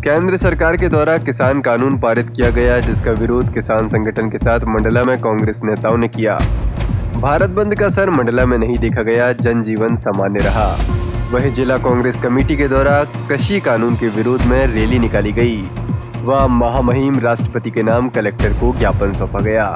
केंद्र सरकार के द्वारा किसान कानून पारित किया गया, जिसका विरोध किसान संगठन के साथ मंडला में कांग्रेस नेताओं ने किया। भारत बंद का असर मंडला में नहीं देखा गया, जनजीवन सामान्य रहा। वहीं जिला कांग्रेस कमेटी के द्वारा कृषि कानून के विरोध में रैली निकाली गई व महामहिम राष्ट्रपति के नाम कलेक्टर को ज्ञापन सौंपा गया,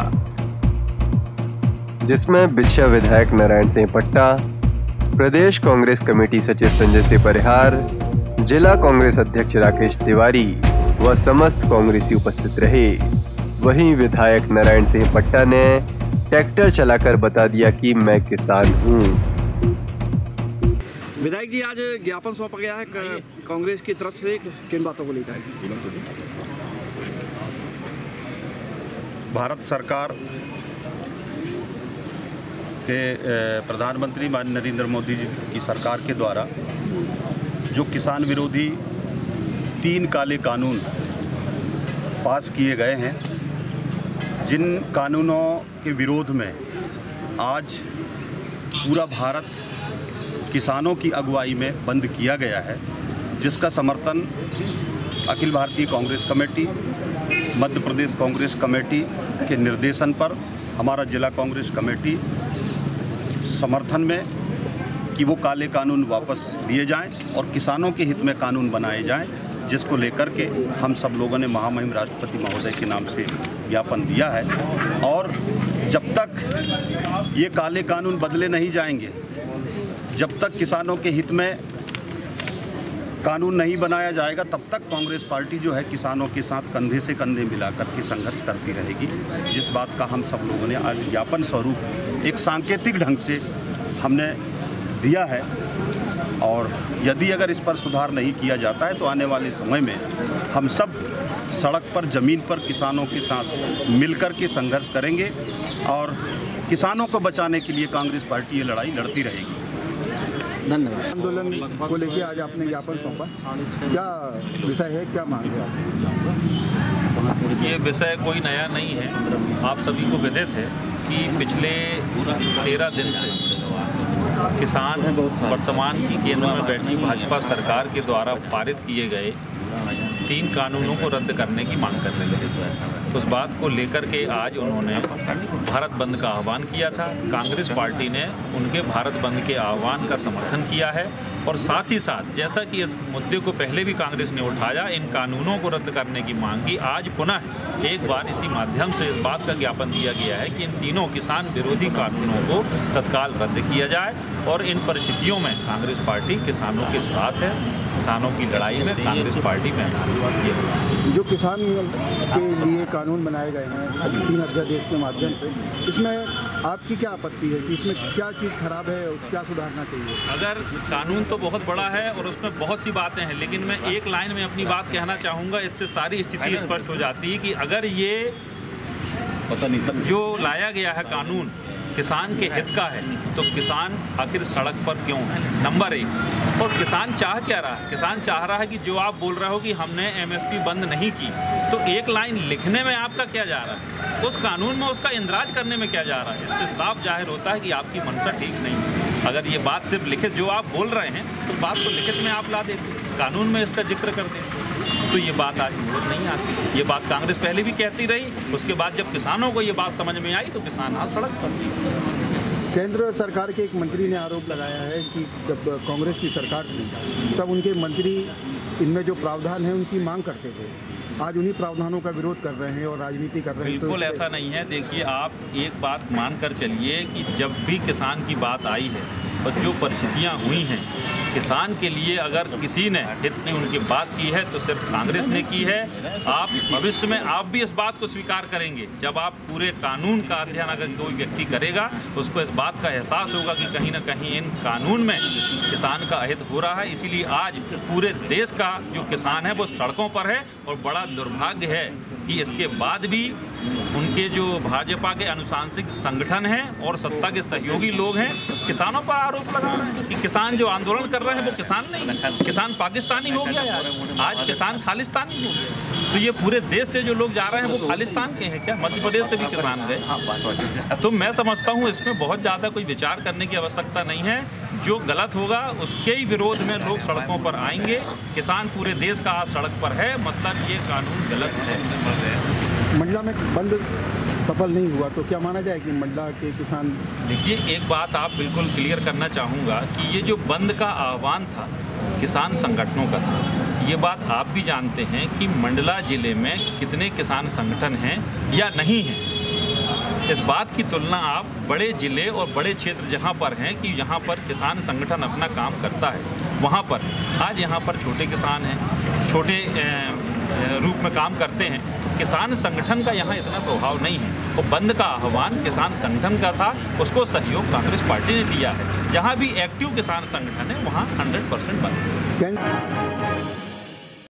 जिसमें बिछा विधायक नारायण सिंह पट्टा, प्रदेश कांग्रेस कमेटी सचिव संजय सिंह परिहार, जिला कांग्रेस अध्यक्ष राकेश तिवारी व समस्त कांग्रेसी उपस्थित रहे। वहीं विधायक नारायण सिंह पट्टा ने ट्रैक्टर चलाकर बता दिया कि मैं किसान हूं। विधायक जी, आज ज्ञापन सौंपा गया है कांग्रेस की तरफ से, किन बातों को लेकर? भारत सरकार के प्रधानमंत्री माननीय नरेंद्र मोदी जी की सरकार के द्वारा जो किसान विरोधी 3 काले कानून पास किए गए हैं, जिन कानूनों के विरोध में आज पूरा भारत किसानों की अगुवाई में बंद किया गया है, जिसका समर्थन Akhil Bharatiya Congress committee, Madhya Pradesh Congress committee के निर्देशन पर हमारा जिला कांग्रेस कमेटी समर्थन में कि वो काले कानून वापस लिए जाएं और किसानों के हित में कानून बनाए जाएं, जिसको लेकर के हम सब लोगों ने महामहिम राष्ट्रपति महोदय के नाम से ज्ञापन दिया है। और जब तक ये काले कानून बदले नहीं जाएंगे, जब तक किसानों के हित में कानून नहीं बनाया जाएगा, तब तक कांग्रेस पार्टी जो है किसानों के साथ कंधे से कंधे मिलाकर के संघर्ष करती रहेगी। जिस बात का हम सब लोगों ने आज ज्ञापन स्वरूप एक सांकेतिक ढंग से हमने दिया है, और यदि अगर इस पर सुधार नहीं किया जाता है तो आने वाले समय में हम सब सड़क पर, ज़मीन पर किसानों के साथ मिलकर के संघर्ष करेंगे और किसानों को बचाने के लिए कांग्रेस पार्टी ये लड़ाई लड़ती रहेगी। धन्यवाद। आंदोलन को लेकर आज आपने ज्ञापन सौंपा, क्या विषय है, क्या मांग है? ये विषय कोई नया नहीं है, आप सभी को विदित है कि पिछले 13 दिन से किसान वर्तमान की केंद्र में बैठी भाजपा सरकार के द्वारा पारित किए गए 3 कानूनों को रद्द करने की मांग कर रहे थे। तो उस बात को लेकर के आज उन्होंने भारत बंद का आह्वान किया था। कांग्रेस पार्टी ने उनके भारत बंद के आह्वान का समर्थन किया है और साथ ही साथ, जैसा कि इस मुद्दे को पहले भी कांग्रेस ने उठाया, इन कानूनों को रद्द करने की मांग की, आज पुनः एक बार इसी माध्यम से इस बात का ज्ञापन दिया गया है कि इन तीनों किसान विरोधी कानूनों को तत्काल रद्द किया जाए। और इन परिस्थितियों में कांग्रेस पार्टी किसानों के साथ है, किसानों की लड़ाई में कांग्रेस पार्टी में। जो किसान के लिए कानून बनाए गए हैं 3 अध्यादेश के माध्यम से, इसमें आपकी क्या आपत्ति है कि इसमें क्या चीज़ खराब है और क्या सुधारना चाहिए? अगर कानून तो बहुत बड़ा है और उसमें बहुत सी बातें हैं, लेकिन मैं एक लाइन में अपनी बात कहना चाहूँगा, इससे सारी स्थिति स्पष्ट हो जाती है कि अगर ये जो लाया गया है कानून किसान के हित का है, तो किसान आखिर सड़क पर क्यों है? नंबर 1। और किसान चाह क्या रहा है? किसान चाह रहा है कि जो आप बोल रहे हो कि हमने एमएसपी बंद नहीं की, तो एक लाइन लिखने में आपका क्या जा रहा है? उस कानून में उसका इंदराज करने में क्या जा रहा है? इससे साफ जाहिर होता है कि आपकी मंशा ठीक नहीं है। अगर ये बात सिर्फ लिखित जो आप बोल रहे हैं, तो बात को लिखित में आप ला देते, कानून में इसका जिक्र कर देते, तो ये बात आज मुझे नहीं आती। ये बात कांग्रेस पहले भी कहती रही, उसके बाद जब किसानों को ये बात समझ में आई तो किसान आज सड़क पर। केंद्र सरकार के एक मंत्री ने आरोप लगाया है कि जब कांग्रेस की सरकार थी तब उनके मंत्री इनमें जो प्रावधान है उनकी मांग करते थे, आज उन्हीं प्रावधानों का विरोध कर रहे हैं और राजनीति कर रहे हैं। बिल्कुल ऐसा नहीं है। देखिए, आप एक बात मानकर चलिए कि जब भी किसान की बात आई है और जो परिस्थितियाँ हुई हैं किसान के लिए, अगर किसी ने हित में उनकी बात की है तो सिर्फ कांग्रेस ने की है। आप भविष्य में आप भी इस बात को स्वीकार करेंगे, जब आप पूरे कानून का अध्ययन अगर कोई व्यक्ति करेगा, उसको इस बात का एहसास होगा कि कहीं ना कहीं इन कानून में किसान का अहित हो रहा है। इसीलिए आज पूरे देश का जो किसान है वो सड़कों पर है और बड़ा दुर्भाग्य है कि इसके बाद भी उनके जो भाजपा के अनुशांसिक संगठन हैं और सत्ता के सहयोगी लोग हैं किसानों पर आरोप लगा रहे हैं कि किसान जो आंदोलन कर रहे हैं वो किसान नहीं, किसान पाकिस्तानी हो गया यार, आज किसान खालिस्तानी हो गया। तो ये पूरे देश से जो लोग जा रहे हैं वो खालिस्तान के हैं क्या? मध्य प्रदेश से भी किसान गए। तो मैं समझता हूँ इसमें बहुत ज़्यादा कोई विचार करने की आवश्यकता नहीं है। जो गलत होगा उसके ही विरोध में लोग सड़कों पर आएंगे। किसान पूरे देश का आज सड़क पर है, मतलब ये कानून गलत है। मंडला में बंद सफल नहीं हुआ तो क्या माना जाए कि मंडला के किसान? देखिए, एक बात आप बिल्कुल क्लियर करना चाहूँगा कि ये जो बंद का आह्वान था किसान संगठनों का था। ये बात आप भी जानते हैं कि मंडला ज़िले में कितने किसान संगठन हैं या नहीं हैं। इस बात की तुलना आप बड़े ज़िले और बड़े क्षेत्र जहाँ पर हैं कि यहाँ पर किसान संगठन अपना काम करता है वहाँ पर, आज यहाँ पर छोटे किसान हैं, छोटे रूप में काम करते हैं। किसान संगठन का यहाँ इतना प्रभाव नहीं है। वो बंद का आह्वान किसान संगठन का था, उसको सहयोग कांग्रेस पार्टी ने दिया है। जहाँ भी एक्टिव किसान संगठन है वहाँ 100% बंद है।